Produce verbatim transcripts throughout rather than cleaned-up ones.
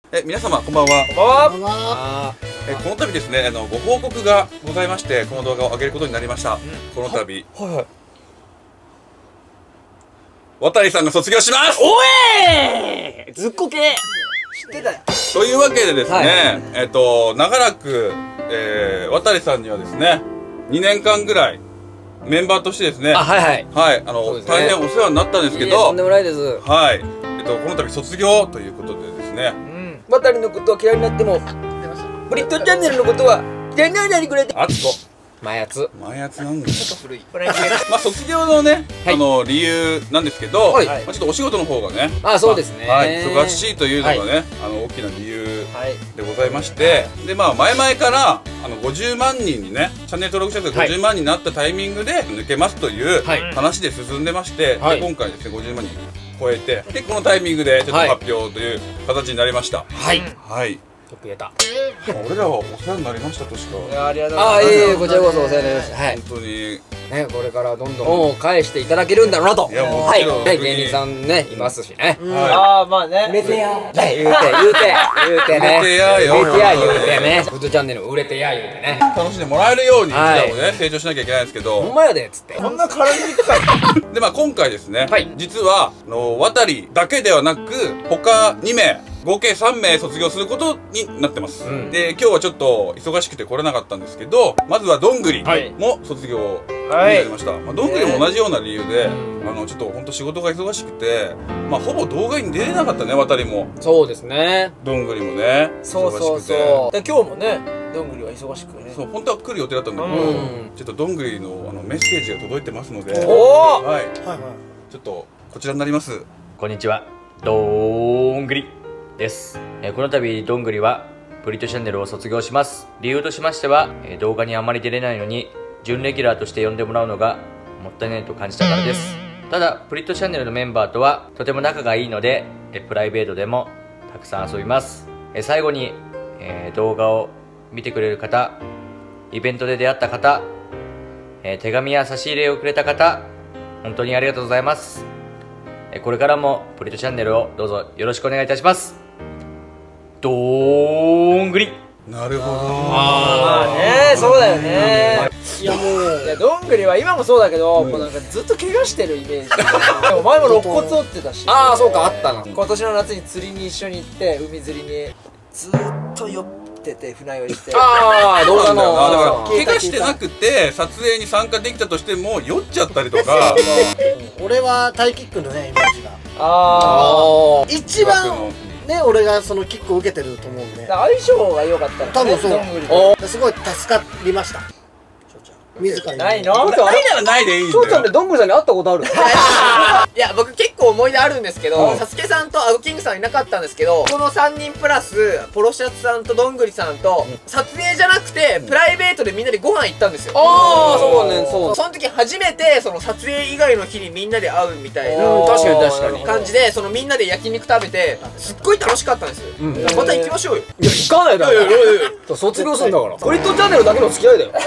え、皆様こんばんは。 こんばんは。 こんばんは。 え、この度ですね、あのご報告がございまして、この動画を上げることになりました。うん、この度、 はいはい。 渡さんが卒業します。 おえー、ずっこけ。知ってたよ。 というわけでですね、 はい、 えっと長らく、えー、渡さんにはですね、にねんかんぐらいメンバーとしてですね、 あ、はいはい。 はい、あの、ね、大変お世話になったんですけど、 とんでもないです。 はい、えっとこの度卒業ということでですね、 うん、渡のことは嫌いになっても、ブリットチャンネルのことは嫌いにならないでくれて。 あつこ。 前やつ。 前やつなんだよ。 ちょっと古い。 まあ卒業のね、あの理由なんですけど、まあちょっとお仕事の方がね、 あ、そうですね。 はい、忙しいというのがね、あの大きな理由でございまして、でまあ前々からあのごじゅうまんにんにね、チャンネル登録者数がごじゅうまんにんになったタイミングで抜けますという話で進んでまして、で今回ですねごじゅうまんにん超えて、でこのタイミングでちょっと発表という形になりました。はい。はい。 よく言えた。 俺らはお世話になりましたとしか。 いや、ありがとうございます。あ、いえいえ、こちらこそお世話になりました。はい。 本当に。 ね、これからどんどん恩を返していただけるんだろうなと。いや、もちろん。はい、芸人さんね、いますしね。 ああ、まあね。 売れてや。はい、言うて、言うて、言うてね。売れてやよ。売れてや、言うてね。フットチャンネル売れてや、言うてね。 楽しんでもらえるように、うちらもね、成長しなきゃいけないんですけど。 ほんまやで、つって。 こんな絡みにくかい。 で、まあ今回ですね、実は、あの、渡りだけではなく、他にめい、合計さんめい卒業することになってます。うん、で、今日はちょっと忙しくて来れなかったんですけど、まずはどんぐりも卒業になりました。はい、まあどんぐりも同じような理由で、あの、ちょっと本当仕事が忙しくて、まあほぼ動画に出れなかったね、渡りも。 そうですね。 どんぐりもね、 そうそうそう。で、今日もね、どんぐりは忙しくね。 そう、本当は来る予定だったんだけど、ちょっとどんぐりのあのメッセージが届いてますので、 おお、 はい、ちょっとこちらになります。 こんにちは、どんぐりです。えー、この度どんぐりはブリットチャンネルを卒業します。理由としましては、えー、動画にあまり出れないのに準レギュラーとして呼んでもらうのがもったいないと感じたからです。ただブリットチャンネルのメンバーとはとても仲がいいので、えー、プライベートでもたくさん遊びます。えー、最後に、えー、動画を見てくれる方、イベントで出会った方、えー、手紙や差し入れをくれた方、本当にありがとうございます。えー、これからもブリットチャンネルをどうぞよろしくお願いいたします。どんぐり。 なるほど。 まあね、そうだよね。いやもう、いやどんぐりは今もそうだけど、もうなんかずっと怪我してるイメージ。お前も肋骨折ってたし。ああ、そうか、あったな。今年の夏に釣りに一緒に行って、海釣りにずっと酔ってて船酔いして。ああ、動画の。 だから怪我してなくて撮影に参加できたとしても酔っちゃったりとか。 俺はタイキックのねイメージが。 ああ。一番。 ね、俺がそのキックを受けてると思うんで相性が良かったら多分そうすごい助かりました。自らないの？ ないならないでいいんだよ。 翔ちゃんってどんぐりさんに会ったことある？ いや僕結構思い出あるんですけど、サスケさんとアウキングさんいなかったんですけど、このさんにんプラスポロシャツさんとどんぐりさんと撮影じゃなくてプライベートでみんなでご飯行ったんですよ。 ああ、そうね、そう。 その時初めてその撮影以外の日にみんなで会うみたいな確かに確かに感じで、そのみんなで焼肉食べてすっごい楽しかったんです。また行きましょうよ。 いや行かないだろ。卒業するんだから。ブリットチャンネルだけの付き合いだよ。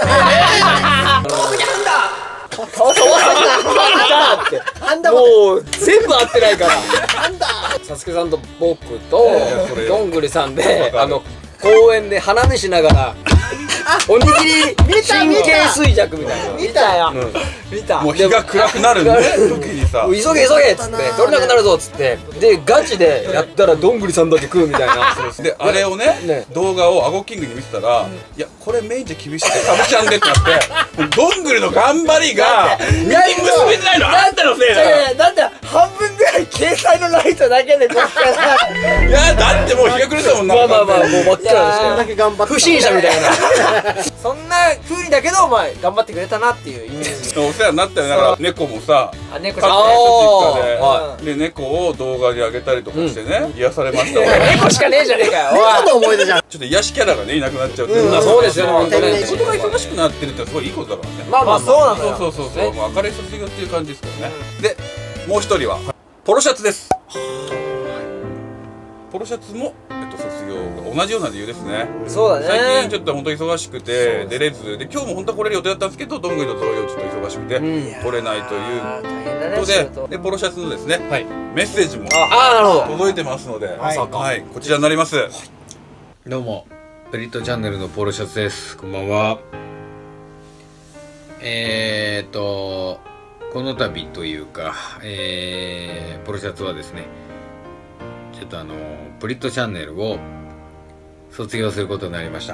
もう全部合ってないから。サスケさんと僕とどんぐりさんであの公園で花見しながらおにぎり神経衰弱みたいな。 見たよ。 見た。 もう日が暗くなる時にさ、 急げ急げっつって取れなくなるぞっつって、でガチでやったらどんぐりさんだけ食うみたいな。 であれをね動画をアゴキングに見せたら、いやこれメインじゃ厳しいからサブチャンでってなって、どんぐりの頑張りが実に結べてないのあんたのせいだよ。 だって半分ぐらい携帯のライトだけで撮ったら。 いやだってもう日が暮れたもんな。 まあまあまあもう真っ暗でしたよ。 だけ頑張って不審者みたいな。 そんな風にだけどお前頑張ってくれたなっていうイメージ。 お世話になったよ。だから猫もさ、 あ、猫飼ちゃんって実家で、で猫を動画に上げたりとかしてね、癒されました。 猫しかねえじゃねえかよ。 猫の思い出じゃん。 ちょっと癒しキャラがねいなくなっちゃうっていう。 そうですよね、本当に。 仕事が忙しくなってるってすごいいいことだからね。 まあまあそうなんだよ。 そうそうそうそう、明るい卒業っていう感じですからね。でもう一人はポロシャツです。ポロシャツもえっと卒業が同じような理由ですね。 そうだね。 最近ちょっと本当忙しくて出れずで、今日も本当は来れる予定だったんですけど、どんぐりと同様ちょっと忙しくて来れないというということで、でポロシャツのですね、メッセージもああ、なるほど。 届いてますので、はい、こちらになります。 どうも、プリットチャンネルのポロシャツです。こんばんは。えーっと、この度というか、えー、ポロシャツはですね、ちょっとあの、プリットチャンネルを卒業することになりました。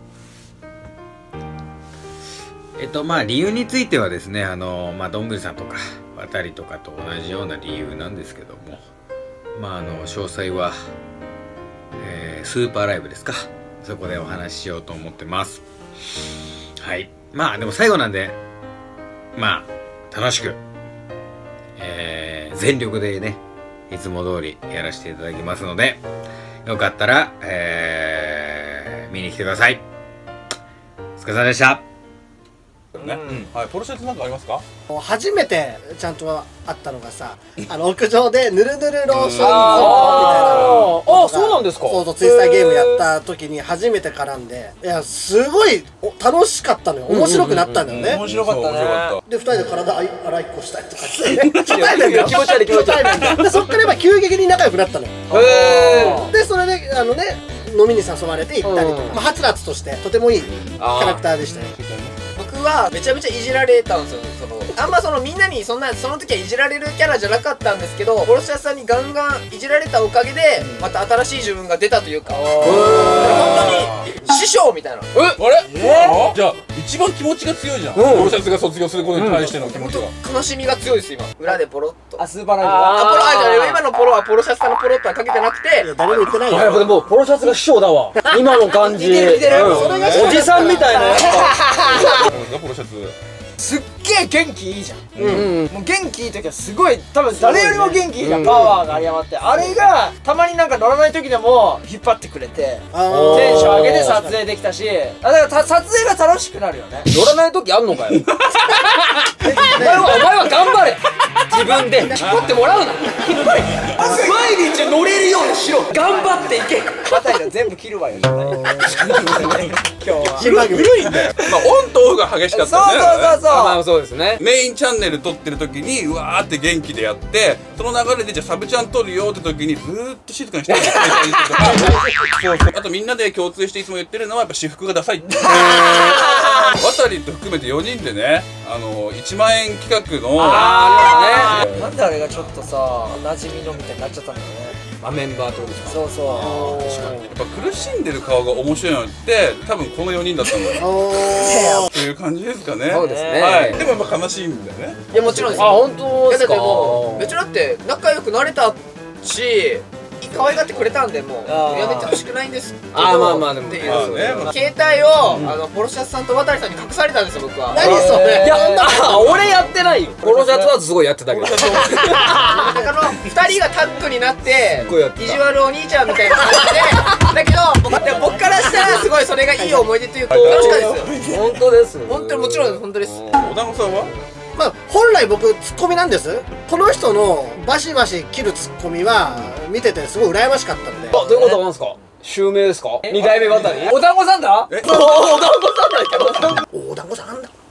えっと、まあ、理由についてはですね、あの、まあ、どんぐりさんとか、渡りとかと同じような理由なんですけども、まあ、あの、詳細は、えー、スーパーライブですか。そこでお話ししようと思ってます。はい。まあ、でも最後なんで、まあ、楽しく、えー、全力でね、いつも通りやらせていただきますので、よかったら、えー、見に来てください。お疲れ様でした。 ね、はい、ポロシャツなんかありますか？ 初めてちゃんと会ったのがさ、あの屋上でぬるぬるローションズみたいな。 ああ、そうなんですか。 そうそう、ツイスターゲームやった時に初めて絡んで、いやすごい楽しかったのよ。面白くなったんだよね。 面白かったね。 でふたりで体洗いっこしたりとかして初対面だよ。 気持ち悪い気持ち悪い。 でそっから今急激に仲良くなったのよ。 へえ。 でそれであのね、飲みに誘われて行ったりとか、まあはつらつとしてとてもいいキャラクターでしたよ。 僕はめちゃめちゃいじられたんですよ。そのあんまそのみんなにそんなその時はいじられるキャラじゃなかったんですけど、ポロシャツさんにガンガンいじられたおかげでまた新しい自分が出たというか、本当に師匠みたいな。 え、あれ？じゃあ一番気持ちが強いじゃん。ポロシャツが卒業することに対しての気持ちが。 悲しみが強いです今。裏でポロッと。 あ、スーパーライブ。 あ、ポロ、あ、じゃあ今のポロはポロシャツさんのポロッとはかけてなくて、 誰も言ってないやっよ。 ぱでもポロシャツが師匠だわ。今の感じ。 似てる似てる。 おじさんみたいなやっぱ。 ポロシャツ。 すっげえ元気いいじゃん、うん、もう元気いい時はすごい多分誰よりも元気いいじゃん、パワーが有り余って、あれがたまになんか乗らない時でも引っ張ってくれてテンション上げて撮影できたし、あだから撮影が楽しくなるよね。 乗らない時あんのかよ。お前はお前は頑張れ。自分で引っ張ってもらうな。毎日乗れるようにしろ。頑張っていけ。 バタリが全部切るわよ。今日は古いんだよ。まあオンとオフが激しかったそうよね。 そうそうそう。 まあそうですね。 メインチャンネル撮ってる時にうわーって元気でやって、その流れでじゃあサブチャン撮るよって時にずーっと静かにしてるとかそうそう。あとみんなで共通していつも言ってるのはやっぱ私服がダサいって。渡りと含めてよにんでね、あのいちまんえん企画のあーなんであれがちょっとさ馴染みのみたいになっちゃったんだよね。 あ、メンバーってことですか。 そうそう。 やっぱ苦しんでる顔が面白いのって多分このよにんだったんだよっていう感じですかね。 そうですね。 はい。でもやっぱ悲しいんだよね。 いやもちろんですあ、 よ。 本当ですか。 いやだってもうめっちゃだって仲良くなれたし、可愛がってくれたんでもうやめてほしくないんですけど。 あーまあまあでもっていうまあねまあ携帯をあのポロシャツさんと渡さんに隠されたんですよ僕は。 何それ。 いや、あ、俺やってないよ。ポロシャツはすごいやってたけど。 だからふたりがタッグになってごいやってた意地悪お兄ちゃんみたいな感じで、だけど僕でも僕からしたらすごいそれがいい思い出というか楽しかったですよ。 本当です。 本当にもちろんです本当です。 お団子さんは？ まあ本来僕ツッコミなんです。この人のバシバシ切るツッコミは見ててすごい羨ましかったんで。 あ、どういうことなんですか。襲名ですか。二代目渡り。 お団子さんだ。 え？ お団子さんだけど。 お団子さんなんだ。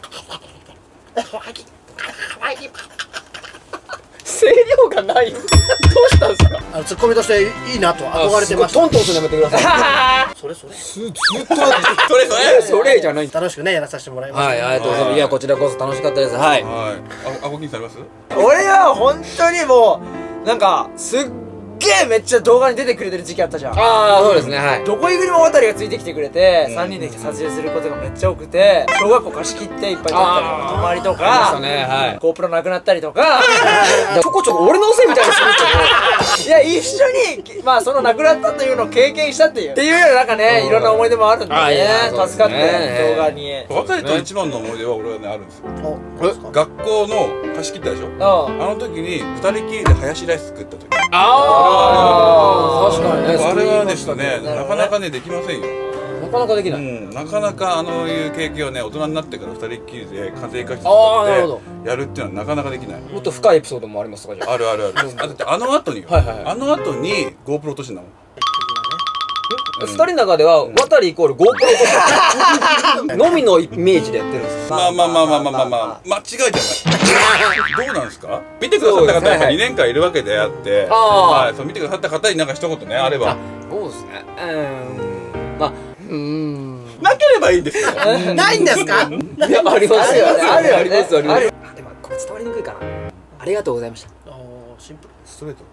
声量がないどうしたんですか。 あのツッコミとしていいなと憧れてました。 トントンするのやめてください。 それそれずっとそれそれそれじゃない。 楽しくねやらさせてもらいました。 はい、ありがとうございます。いや、こちらこそ楽しかったです。はい。 はい。あ、あごきんさんあります？ 俺は本当にもうなんかすっげえめっちゃ動画に出てくれてる時期あったじゃん。 ああ、そうですね。はい。 どこ行くにも渡りがついてきてくれて、さんにんで撮影することがめっちゃ多くて、小学校貸し切っていっぱい撮ったりとか、泊まりとありましたか、 ね。はい。 GoPro なくなったりとか、 ちょこちょこ俺のせいみたいにするけど。 いや一緒にまあそのなくなったというのを経験したっていうっていうようななんかね、いろんな思い出もあるんであいやね、助かってそうですね動画に。 渡りと一番の思い出は俺はねあるんですよ。 お何ですか。 学校の貸し切ったでしょ。 うん。 あの時にふたりきりでハヤシライス作った時。 ああ、確かにね。 あれはですね、なかなかねできませんよ。 なかなかできない。 うん、なかなかあのいう経験をね大人になってからふたりっきりで家庭科室あーなるほどでやるっていうのはなかなかできない。 もっと深いエピソードもありますか、じゃあ。 あるあるある。あだってあの後によ、 はいはいはいあの後に GoPro 落としてんだもん。 ふたりの中では渡りイコール GoPro のみのイメージでやってるんですか？ まあまあまあまあまあまあまあ間違いじゃないどうなんですか？見てくださった方はやっぱにねんかんいるわけであって、はい、そう見てくださった方になんか一言ねあれば。 そうですね。うーん、まあ、うーん、 なければいいんですよ。 ないんですか？ いや、ありますよね。あるありますあります。でもこれ伝わりにくいかな。ありがとうございました。 シンプル。 ストレート。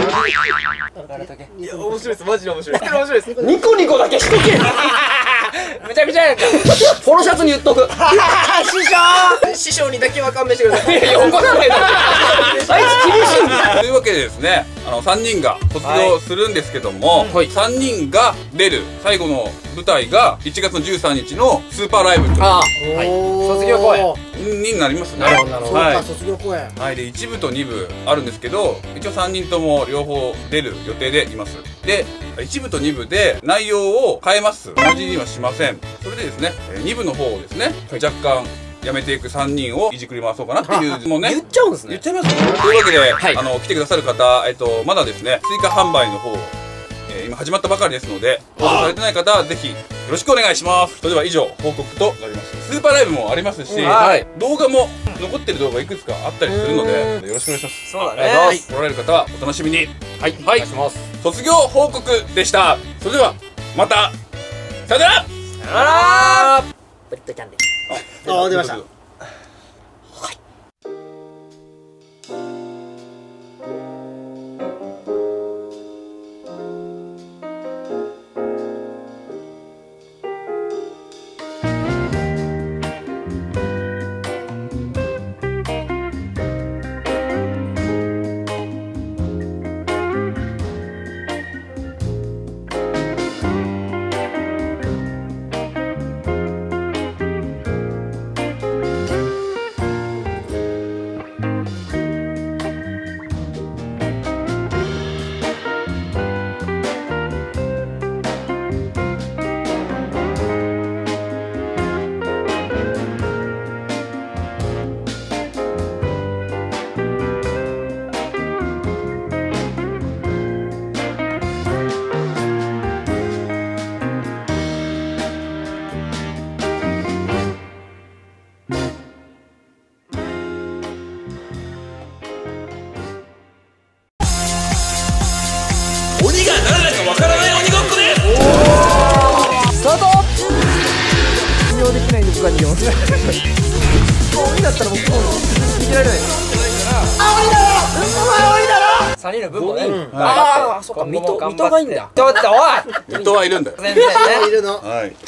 いや面白いですマジで面白い面白いです。 ニコニコだけしとけ。めちゃめちゃやんか。ポロシャツに言っとく。師匠師匠にだけは勘弁してください。 いや怒らないだろ。あいつ厳しいんだ。 というわけでですね、あのさんにんが卒業するんですけども、 はい、 さんにんが出る最後の舞台がいちがつのじゅうさんにちのスーパーライブという、 ああ、 はい、 卒業公演になりますね。 なるほどなるほど。 そうか、 はい、 卒業公演。 はい、でいち部とに部あるんですけど、一応さんにんとも両方出る予定でいます。でいち部とに部で内容を変えます。同じにはしません。それでですね、に部の方をですね、若干やめていくさんにんをいじくり回そうかなっていうもうね、 言っちゃうんですね。 言っちゃいます。というわけで、 はい、 あの来てくださる方、えっとまだですね追加販売の方、えー、今始まったばかりですので、応募されてない方はぜひよろしくお願いします。それでは以上報告となります。スーパーライブもありますし、 はい、 動画も残ってる動画いくつかあったりするので、よろしくお願いします。 そうだね。 はい、来られる方はお楽しみに。はい、はい、お願いします。卒業報告でした。それではまたさよなら。 さよなら。ブリッドキャンディー。 ああ、出ました。 鬼が誰だかわからない鬼ごっこです。 スタート。信用できないんで僕は逃げます。鬼だったら僕も逃げられない。あ、鬼だろ。お前鬼だろ。三人の分もね。ああ、そっか。水戸、水戸がいいんだ。ちょっとおい。 水戸はいるんだよ。 全然ね。 いるの。 はい。